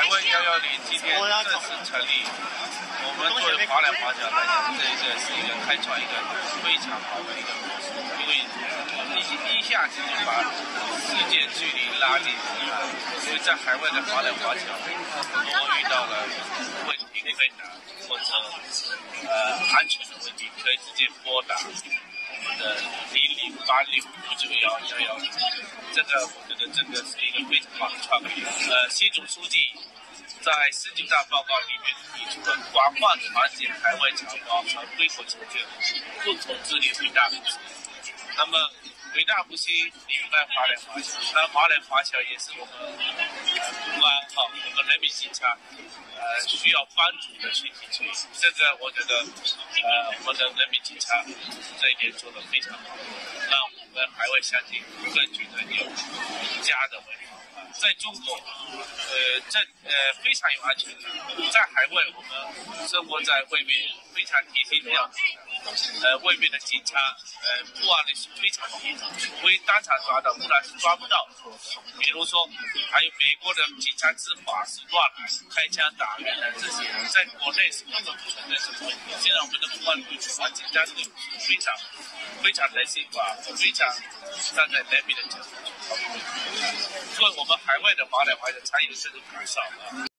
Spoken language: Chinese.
海外110今天正式成立，我们作为华莱华侨来讲，这个是一个开创一个非常好的一个模式，因为一下子就把世界距离拉近所以在海外的华莱华侨，如果遇到了问题困难或者安全的问题，可以直接拨打我们的0086591111，这个我觉得这个是一个非常好的创意。习主书记在19大报告里面提出了广泛团结海外侨胞和归国侨眷，共同致力伟大复兴。那么伟大复兴离不开华莱华侨，那华莱华侨也是我们公安我们人民警察需要帮助的群体之一。这个我觉得我们的人民警察这一点做得非常好，让我们海外乡亲更觉得有家的味道。在中国，非常有安全感。在海外，我们生活在外面非常贴心的样子。外面的警察，破案率是非常低，除非当场抓到，不然是抓不到。比如说，还有美国的警察执法是乱来、开枪打人的这些，在国内是根本不存在这个问题。现在我们的公安队伍警察队伍非常人性化，非常站在人民的角度去考虑。所以我们海外的华莱华侨参与这种感受。